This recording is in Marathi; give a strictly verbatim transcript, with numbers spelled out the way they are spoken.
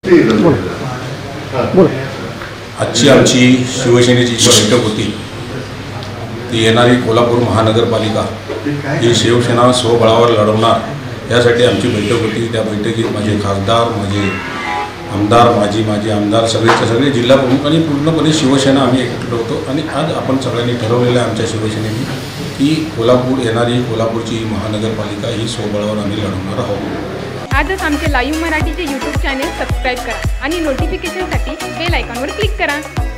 आजची आमची शिवसेनेची जी बैठक होती ती येणारी कोल्हापूर महानगरपालिका ही शिवसेना स्वबळावर लढवणार यासाठी आमची बैठक होती। त्या बैठकीत माझे खासदार, माझे आमदार, माजी माजी आमदार सगळेच्या सगळे जिल्हा प्रमुख आणि पूर्णपणे शिवसेना आम्ही एकत्र होतो आणि आज आपण सगळ्यांनी ठरवलेलं आहे आमच्या शिवसेनेने की कोल्हापूर येणारी कोल्हापूरची महानगरपालिका ही स्वबळावर आम्ही लढवणार आहोत। आजच आमचे लाईव्ह मराठीचे यूट्यूब चॅनेल सबस्क्राईब करा आणि नोटिफिकेशनसाठी बेल आयकॉनवर क्लिक करा।